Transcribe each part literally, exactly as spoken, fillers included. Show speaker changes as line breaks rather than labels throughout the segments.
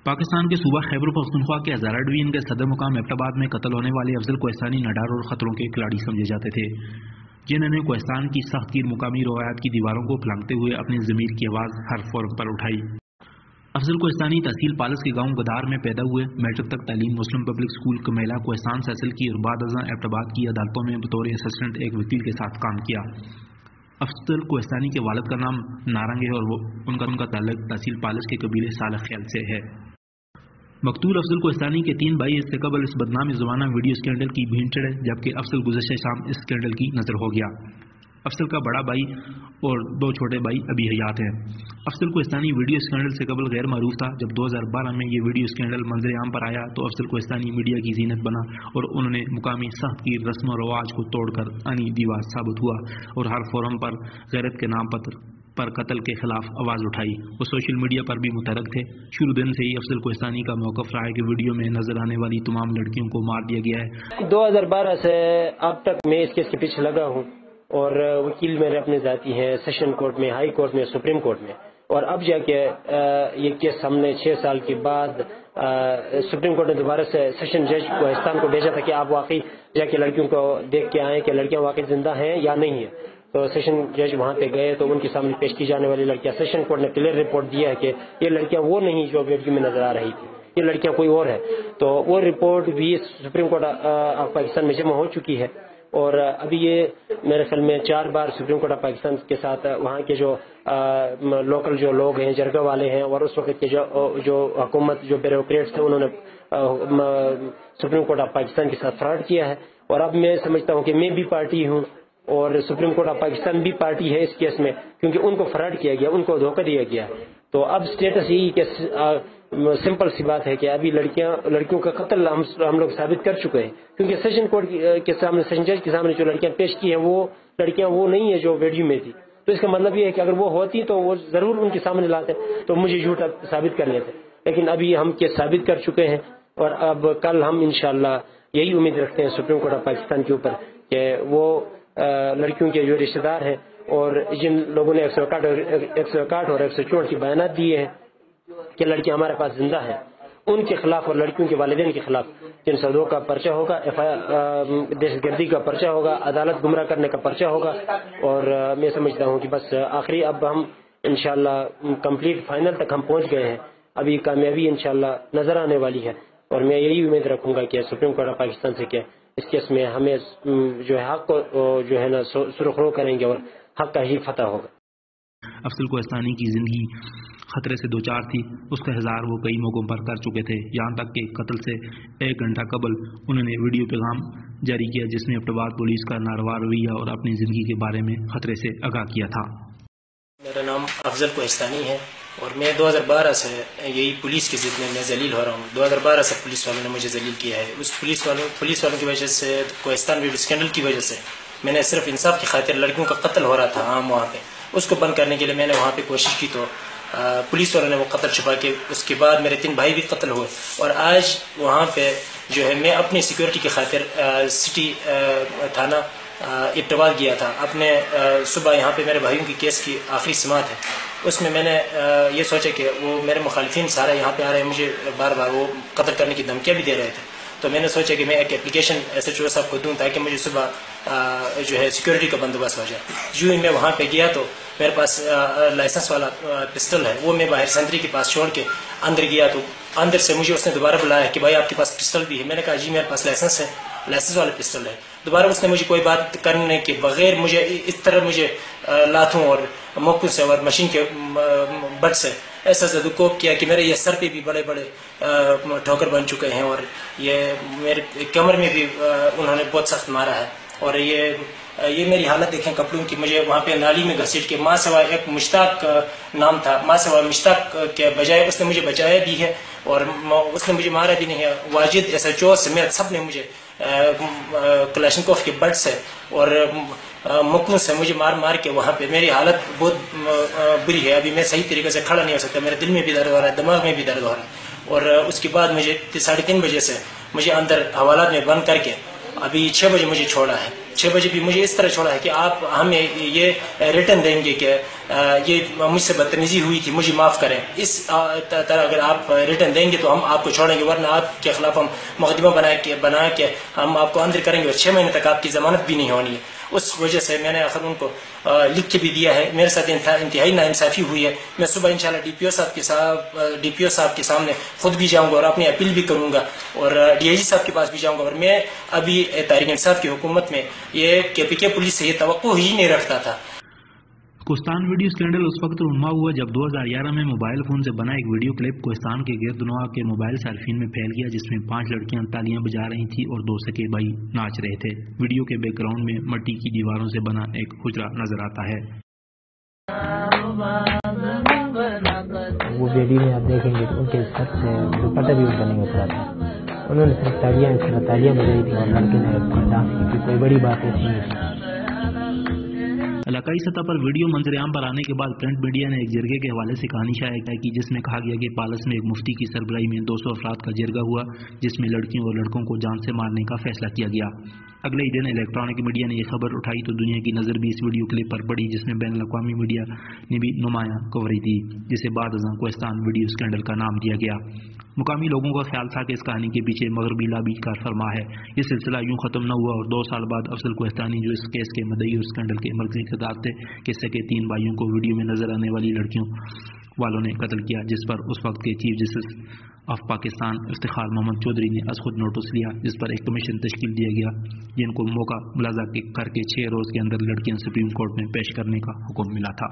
پاکستان کے صوبہ خیبر پختونخوا کے ہزارہ ڈویژن کے صدر مقام ایبٹآباد میں قتل ہونے والے افضل کوہستانی نڈار اور خطروں کے کھلاڑی سمجھے جاتے تھے، جنہوں نے کوہستان کی سخت گیر مقامی روایات کی دیواروں کو پھلانگتے ہوئے اپنی ضمیر کی آواز ہر فورم پر اٹھائی۔ افضل کوہستانی تحصیل پالس کے گاؤں گدار میں پیدا ہوئے، میٹرک تک تعلیم مسلم پبلک اسکول کمیلا کوہستان سے حاصل کی اور بعد ازاں ایبٹآباد کی عدالتوں میں بطور اسسٹنٹ ایک وکیل کے ساتھ کام کیا۔ افضل کوہستانی کے والد کا نام نارنگ ہے اور وہ ان کا ان کا تعلق تحصیل پالس کے قبیلے صالح خیل سے ہے۔ مقتول افضل کوہستانی کے تین بھائی اس سے قبل اس بدنام زمانہ ویڈیو اسکینڈل کی بھین چڑھے، جبکہ افضل گزشتہ شام اس اسکینڈل کی نظر ہو گیا۔ افضل کا بڑا بھائی اور دو چھوٹے بھائی ابھی حیات ہیں۔ افضل کوہستانی ویڈیو اسکینڈل سے قبل غیر معروف تھا۔ جب دو ہزار بارہ میں یہ ویڈیو اسکینڈل منظر عام پر آیا تو افضل کوہستانی میڈیا کی زینت بنا اور انہوں نے مقامی سخت کی رسم و رواج کو توڑ کر انی دیوار ثابت ہوا اور ہر فورم پر غیرت کے نام پر پر قتل کے خلاف آواز اٹھائی۔ وہ سوشل میڈیا پر بھی متحرک تھے۔ شروع دن سے ہی افضل کوہستانی کا موقف رہا ہے کہ ویڈیو میں نظر آنے والی تمام لڑکیوں کو مار دیا گیا ہے۔
دو ہزار بارہ سے اب تک میں اس کیس کے پیچھے لگا ہوں اور وکیل میرے اپنے ذاتی ہیں، سیشن کورٹ میں، ہائی کورٹ میں، سپریم کورٹ میں، اور اب جا کے یہ کیس ہم نے چھ سال کے بعد سپریم کورٹ نے دوبارہ سے سیشن جج کوہستان کو بھیجا تھا کہ آپ واقعی جا کے لڑکیوں کو دیکھ کے آئیں کہ لڑکیاں واقعی زندہ ہیں یا نہیں ہیں۔ تو سیشن جج وہاں پہ گئے تو ان کے سامنے پیش کی جانے والی لڑکیاں، سیشن کورٹ نے کلیئر رپورٹ دیا ہے کہ یہ لڑکیاں وہ نہیں جو ویڈیو میں نظر آ رہی تھی، یہ لڑکیاں کوئی اور ہے۔ تو وہ رپورٹ بھی سپریم کورٹ آف پاکستان میں جمع ہو چکی ہے اور ابھی یہ میرے خیال میں چار بار سپریم کورٹ آف پاکستان کے ساتھ وہاں کے جو لوکل جو لوگ ہیں، جرگہ والے ہیں، اور اس وقت کے جو جو حکومت جو بیوروکریٹس تھے، انہوں نے سپریم کورٹ آف پاکستان کے ساتھ فراڈ کیا ہے۔ اور اب میں سمجھتا ہوں کہ میں بھی پارٹی ہوں اور سپریم کورٹ آف پاکستان بھی پارٹی ہے اس کیس میں، کیونکہ ان کو فراڈ کیا گیا، ان کو دھوکہ دیا گیا۔ تو اب اسٹیٹس یہی کہ سمپل سی بات ہے کہ ابھی لڑکیاں لڑکیوں کا قتل ہم ہم لوگ ثابت کر چکے ہیں، کیونکہ سیشن کورٹ کے سامنے، سیشن جج کے سامنے جو لڑکیاں پیش کی ہیں وہ لڑکیاں وہ نہیں ہیں جو ویڈیو میں تھی۔ تو اس کا مطلب یہ ہے کہ اگر وہ ہوتی تو وہ ضرور ان کے سامنے لاتے تو مجھے جھوٹا ثابت کر لیتے، لیکن ابھی ہم کیس ثابت کر چکے ہیں اور اب کل ہم انشاءاللہ یہی امید رکھتے ہیں سپریم کورٹ آف پاکستان کے اوپر کہ وہ لڑکیوں کے جو رشتہ دار ہیں اور جن لوگوں نے ایک سو اکاٹھ ایک سو اکاٹھ اور ایک سو چونٹ کی بیانات دیے ہیں کہ لڑکیاں ہمارے پاس زندہ ہیں، ان کے خلاف اور لڑکیوں کے والدین کے خلاف تین سو دو کا پرچہ ہوگا، ایف آئی آر دہشت گردی کا پرچہ ہوگا، عدالت گمراہ کرنے کا پرچہ ہوگا۔ اور میں سمجھتا ہوں کہ بس آخری اب ہم انشاءاللہ کمپلیٹ فائنل تک ہم پہنچ گئے ہیں، ابھی کامیابی انشاءاللہ نظر آنے والی ہے اور میں یہی امید رکھوں گا کہ سپریم کورٹ آف پاکستان سے کہ اس کیس میں ہمیں جو ہے حق کو جو ہے نا سرخرو کریں گے اور حق کا ہی فتح ہوگا۔
افضل کوہستانی کی زندگی خطرے سے دوچار تھی، اس کا اظہار وہ کئی موقعوں پر کر چکے تھے، یہاں تک کہ قتل سے ایک گھنٹہ قبل انہوں نے ویڈیو پیغام جاری کیا جس میں ایبٹآباد پولیس کا ناروا رویہ اور اپنی زندگی کے بارے میں خطرے سے آگاہ کیا تھا۔
میرا نام افضل کوہستانی ہے اور میں دو ہزار بارہ سے یہی پولیس کی ضد میں میں ذلیل ہو رہا ہوں۔ دو ہزار بارہ سے پولیس والوں نے مجھے ذلیل کیا ہے۔ اس پولیس والوں پولیس والوں کی وجہ سے، کوہستان ویڈیو اسکینڈل کی وجہ سے میں نے صرف انصاف کی خاطر لڑکیوں کا قتل ہو رہا تھا عام وہاں پہ، اس کو بند کرنے کے لیے میں نے وہاں پہ کوشش کی تو پولیس والوں نے وہ قتل چھپا کے اس کے بعد میرے تین بھائی بھی قتل ہوئے۔ اور آج وہاں پہ جو ہے میں اپنی سیکورٹی کی خاطر سٹی تھانہ ایبٹآباد گیا تھا، اپنے صبح یہاں پہ میرے بھائیوں کی کیس کی آخری سماعت ہے، اس میں میں نے یہ سوچا کہ وہ میرے مخالفین سارا یہاں پہ آ رہے ہیں، مجھے بار بار وہ قتل کرنے کی دھمکیاں بھی دے رہے تھے، تو میں نے سوچا کہ میں ایک اپلیکیشن ایس ایچ او صاحب کو دوں تاکہ مجھے صبح جو ہے سیکورٹی کا بندوبست ہو جائے۔ جو ہی میں وہاں پہ گیا تو میرے پاس لائسنس والا پسٹل ہے، وہ میں باہر سینٹری کے پاس چھوڑ کے اندر گیا تو اندر سے مجھے اس نے دوبارہ بلایا کہ بھائی آپ کے پاس پسٹل بھی ہے، میں نے کہا جی میرے پاس لائسنس ہے، لائسنس والا پسٹل ہے۔ دوبارہ اس نے مجھے کوئی بات کرنے کے بغیر مجھے اس طرح مجھے لاتھوں اور موقعوں سے اور مشین کے بٹ سے ایسا زدوکوب کیا کہ میرے یہ سر پہ بھی بڑے بڑے ٹھوکر بن چکے ہیں اور یہ میرے کمر میں بھی انہوں نے بہت سخت مارا ہے۔ اور یہ یہ میری حالت دیکھیں کپڑوں کی، مجھے وہاں پہ نالی میں گھسیٹ کے، ماں سوائے ایک مشتاق نام تھا، ماں سوائے مشتاق کے بجائے اس نے مجھے بچایا بھی ہے اور اس نے مجھے مارا بھی نہیں ہے۔ واجد ایس ایچ او سمیت سب نے مجھے کلاشنکوف کے بٹ سے اور مکوں سے مجھے مار مار کے وہاں پہ میری حالت بہت بری ہے، ابھی میں صحیح طریقے سے کھڑا نہیں ہو سکتا، میرے دل میں بھی درد ہو رہا ہے، دماغ میں بھی درد ہو رہا ہے۔ اور اس کے بعد مجھے ساڑھے تین بجے سے مجھے اندر حوالات میں بند کر کے ابھی چھ بجے مجھے چھوڑا ہے۔ छः बजे भी मुझे इस तरह छोड़ा है कि आप हमें ये रिटर्न देंगे कि ये मुझसे बदतमीजी हुई थी, मुझे माफ़ करें। इस तरह अगर आप रिटर्न देंगे तो हम आपको छोड़ेंगे, वरना आपके खिलाफ हम मुकदमा बना के बना के हम आपको अंदर करेंगे और छः महीने तक आपकी ज़मानत भी नहीं होनी है। उस वजह से मैंने आखिर उनको लिख के भी दिया है। मेरे साथ इंतहाई नाइंसाफ़ी हुई है। मैं सुबह इंशाल्लाह डीपीओ साहब के साथ डीपीओ साहब के सामने खुद भी जाऊंगा और अपनी अपील भी करूंगा और डीआईजी साहब के पास भी जाऊंगा। और मैं अभी तारिक इंसाफ की हुकूमत में ये केपीके पुलिस से ये तवक्को ही नहीं रखता था।
कोस्तान वीडियो स्कैंडल उस वक्त रुनमा हुआ जब दो हज़ार ग्यारह में मोबाइल फोन से बना एक वीडियो क्लिप कोस्तान के गिरदनवा के मोबाइल सार्फिन में फैल गया, जिसमें पांच लड़कियां तालियां बजा रही थी और दो सके भाई नाच रहे थे। वीडियो के बैकग्राउंड में मिट्टी की दीवारों से बना एक हुजरा नजर आता है।
वो बेबी में आप देखेंगे तो उनके सर से दुपट्टा भी उनका नहीं उतरा था। उन्होंने सिर्फ तालियां सिर्फ तालियां बजाई थी और लड़के ने डांस की थी। कोई बड़ी बात ऐसी नहीं थी।
इलाकाई सतह पर वीडियो मंजरेआम पर आने के बाद प्रिंट मीडिया ने एक जरगे के हवाले से कहानी शाया की, जिसमें कहा गया कि पालस में एक मुफ्ती की सरबराही में दो सौ अफराद का जरगा हुआ, जिसमें लड़कियों और लड़कों को जान से मारने का फैसला किया गया। अगले ही दिन इलेक्ट्रॉनिक मीडिया ने यह खबर उठाई तो दुनिया की नज़र भी इस वीडियो क्लिप पर पड़ी, जिसमें बैन अवी मीडिया ने भी नुमाया कवरेज दी, जिसे बाद अज़ां कोस्तान वीडियो स्कैंडल का नाम दिया गया। मुकामी लोगों का ख्याल था कि इस कहानी के पीछे मगरबी लाबी कार फरमा है। ये सिलसिला यूं ख़त्म न हुआ और दो साल बाद अफजल कोस्तानी, जो इस केस के मदई और स्कैंडल के मरकज़ी किरदार थे, किस्से के तीन भाइयों को वीडियो में नजर आने वाली लड़कियों वालों ने कत्ल किया, जिस पर उस वक्त के chief justice of Pakistan Iftikhar Muhammad Chaudhry ने आज खुद नोटिस लिया, जिस पर एक कमीशन तश्कील दिया गया, जिनको मौका मुलाजा करके छः रोज़ के अंदर लड़कियां सुप्रीम कोर्ट में पेश करने का हुक्म मिला था।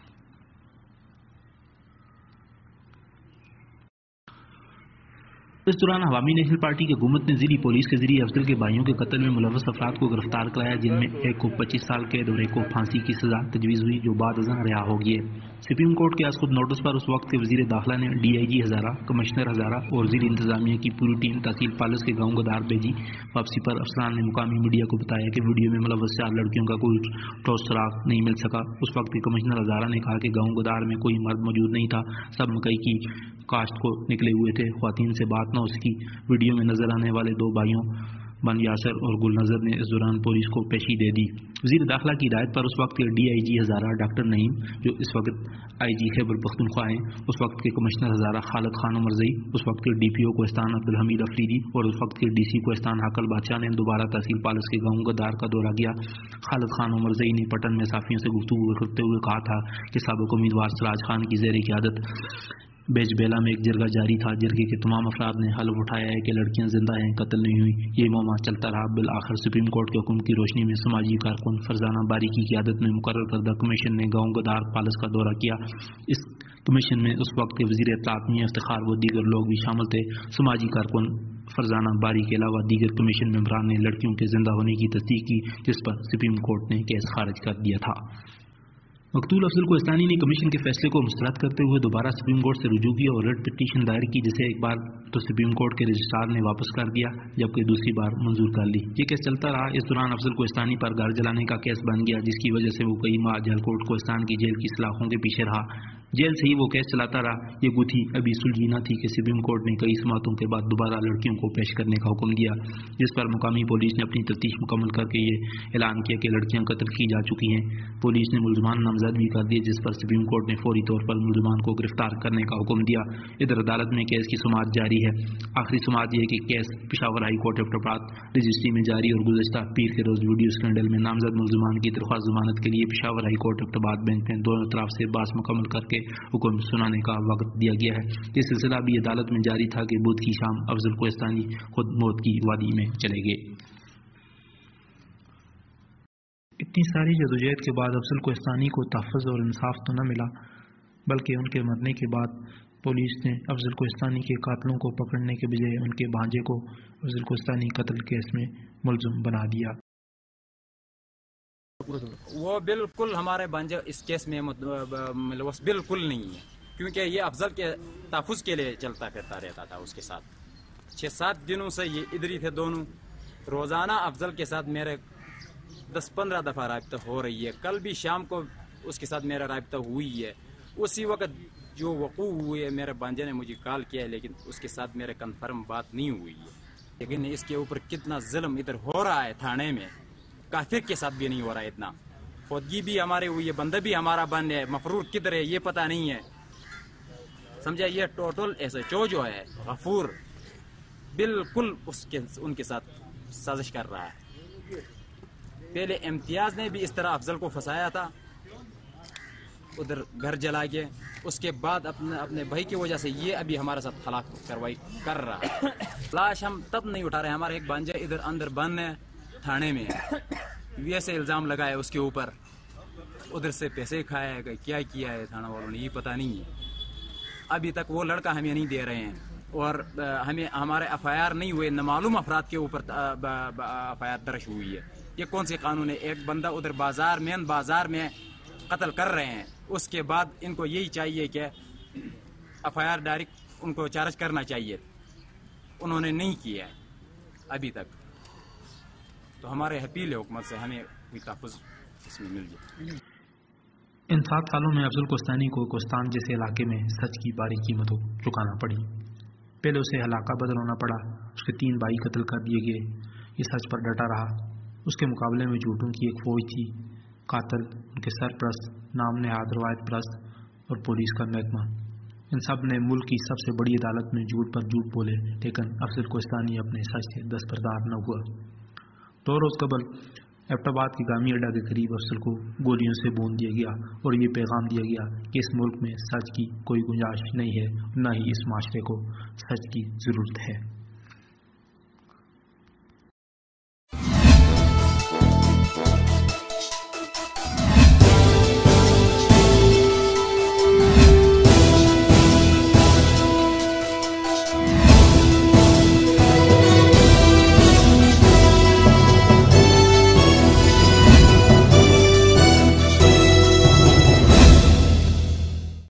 इस दौरान अवामी नेशनल पार्टी की हुकूमत ने ज़िली पुलिस के जरिए अफजल के भाइयों के कत्ल में मुलव्वस अफराद को गिरफ्तार कराया, जिनमें एक को पच्चीस साल कैद और एक को फांसी की सजा तजवीज़ हुई, जो बाद अज़ां रिहा हो गए। सुप्रीम कोर्ट के आज खुद नोटिस पर उस वक्त के वज़ीर दाखिला ने D I G Hazara, commissioner हज़ारा और ज़िली इंतजामिया की पूरी टीम तहसील पालस के गाँव गदार भेजी। वापसी पर अफसरान ने मुकामी मीडिया को बताया कि वीडियो में मुलव्वस चार लड़कियों का कोई ठोस सुराग नहीं मिल सका। उस वक्त के कमिश्नर हज़ारा ने कहा कि गाँव गदार में कोई मर्द मौजूद नहीं था, सब मकई की काश्त को निकले हुए थे। ख्वातीन से बात न हो सकी। वीडियो में नजर आने वाले दो भाइयों बन यासर और गुलनजर ने इस दौरान पुलिस को पेशी दे दी। वज़ीर दाखिला की हिदायत पर उस वक्त के D I G Hazara doctor Naeem, जो इस वक्त आई जी खैबर पख्तूनख्वा हैं, उस वक्त के कमिश्नर हज़ारा खालिद खान उमरज़ई, उस वक्त के D P O Kohistan Abdul Hameed Afridi और उस वक्त के डी सी कोस्तान हाकल बादशाह ने दोबारा तहसील पालस के गाँव गदार का दौरा किया। खालिद खान उमरज़ई ने पटन में साफियों से गुफ्तगू करते हुए कहा था कि साबिक उम्मीदवार सराज खान की ज़ेर क़यादत बेजबेला में एक जरगा जारी था। जरगे के तमाम अफराद ने हल्फ उठाया है कि लड़कियां जिंदा हैं, कत्ल नहीं हुई। ये मामला चलता रहा। बिल आखिर सुप्रीम कोर्ट के हुक्म की रोशनी में समाजी कारकुन फरजाना बारी की क़यादत में मुकर्रर करदा कमीशन ने गाँव गदार पालस का दौरा किया। इस कमीशन में उस वक्त के वज़ीर इत्तलात मियां इफ्तिखार व दीगर लोग भी शामिल थे। समाजी कारकुन फरजाना बारी के अलावा दीगर कमीशन मेंबरान ने लड़कियों के जिंदा होने की तस्दीक की, जिस पर सुप्रीम कोर्ट ने केस खारिज कर दिया था। मकतूल अफजल कोस्तानी ने कमीशन के फैसले को मुस्तरद करते हुए दोबारा सुप्रीम कोर्ट से रुजू किया और रिट पिटीशन दायर की, जिसे एक बार तो सुप्रीम कोर्ट के रजिस्ट्रार ने वापस कर दिया, जबकि दूसरी बार मंजूर कर ली। ये केस चलता रहा। इस दौरान अफजल कोस्तानी पर घर जलाने का केस बन गया, जिसकी वजह से वो कई माह जलकोट कोस्तान की जेल की सलाखों के पीछे रहा। जेल से ही वो केस चलाता रहा। ये गुत्थी अभी सुलझी न थी कि सुप्रीम कोर्ट ने कई समातों के बाद दोबारा लड़कियों को पेश करने का हुक्म दिया, जिस पर मुकामी पुलिस ने अपनी तफ्तीश मुकम्मल करके ये ऐलान किया कि लड़कियां कत्ल की जा चुकी हैं। पुलिस ने मुलजमान नामजद भी कर दिए, जिस पर सुप्रीम कोर्ट ने फौरी तौर पर मुलजमान को गिरफ्तार करने का हुक्म दिया। इधर अदालत में केस की सुमात जारी है। आखिरी सुमात यह कि case Peshawar high court Abbottabad registry में जारी और गुज़श्ता पीर के रोज़ वीडियो स्कैंडल में नामजद मुलजमान की दरख्वास्त जमानत के लिए Peshawar high court Abbottabad bench में दोनों तरफ से बहस मुकम्मल करके हुक्म सुनाने का वक्त दिया गया है। ये सिलसिला भी अदालत में जारी था कि बुध की शाम अफजल कोस्तानी खुद मौत की वादी में चले गए। इतनी सारी जदोजहद के बाद अफजल कोस्तानी को तहफ़्फ़ुज़ और इंसाफ तो न मिला, बल्कि उनके मरने के बाद पुलिस ने अफजल कोस्तानी के कातलों को पकड़ने के बजाय उनके भांजे को अफजल कोस्तानी कत्ल केस में मुलज़िम बना दिया।
वो बिल्कुल हमारे भांजे इस केस में मुलव्वस बिल्कुल नहीं है, क्योंकि ये अफजल के तहफ़्फ़ुज़ के लिए चलता फिरता रहता था उसके साथ। छः सात दिनों से ये इधर ही थे दोनों। रोज़ाना अफजल के साथ मेरे दस पंद्रह दफ़ा राब्ता हो रही है। कल भी शाम को उसके साथ मेरा राब्ता हुई है। उसी वक्त जो वक़ू हुई है मेरे भांजे ने मुझे कॉल किया है, लेकिन उसके साथ मेरे कन्फर्म बात नहीं हुई है। लेकिन इसके ऊपर कितना जुल्म इधर हो रहा है थाने में, काफिर के साथ भी नहीं हो रहा है इतना। फौजी भी हमारे हुई है, बंदा भी हमारा बंद है, मफरूर किधर है ये पता नहीं है, समझा। ये टोटल ऐसे चो जो है गफूर बिल्कुल उसके उनके साथ साजिश कर रहा है। पहले इम्तियाज ने भी इस तरह अफजल को फंसाया था, उधर घर जला के, उसके बाद अपने अपने भाई की वजह से ये अभी हमारे साथ खिलाफ कार्रवाई कर रहा है। लाश हम तब नहीं उठा रहे, हमारा एक भांजा इधर अंदर बंद है थाने में, वैसे इल्जाम लगाया उसके ऊपर, उधर से पैसे खाया है, क्या किया है थाना वालों ने ये पता नहीं है। अभी तक वो लड़का हमें नहीं दे रहे हैं, और हमें हमारे एफ आई आर नहीं हुए, नामालूम अफराद के ऊपर एफ आई आर दर्ज हुई है। ये कौन से कानून है? एक बंदा उधर बाजार मेन बाजार में कत्ल कर रहे हैं, उसके बाद इनको यही चाहिए कि एफ आई आर डायरेक्ट उनको चार्ज करना चाहिए, उन्होंने नहीं किया है अभी तक। तो हमारे अपील है हुकूमत से, हमें कोई तहफ़्फ़ुज़ इसमें मिल जाए।
इन सात सालों में अफजल कोस्तानी को कोस्तान जैसे इलाके में सच की भारी कीमतों चुकाना पड़ी। पहले उसे इलाका बदलना पड़ा, उसके तीन भाई कत्ल कर दिए गए, ये सच पर डटा रहा। उसके मुकाबले में झूठों की एक फौज थी, कातल, उनके सरप्रस्त, नाम नहाद रवायत प्रस्त और पुलिस का महकमा। इन सब ने मुल्क की सबसे बड़ी अदालत में झूठ पर झूठ बोले, लेकिन अफजल कोस्तानी अपने सच से दस्तबरदार न हुआ। दो रोज़ कबल एबटाबाद के गामी अड्डा के करीब अफजल को गोलियों से भून दिया गया और ये पैगाम दिया गया कि इस मुल्क में सच की कोई गुंजाइश नहीं है, न ही इस माशरे को सच की ज़रूरत है।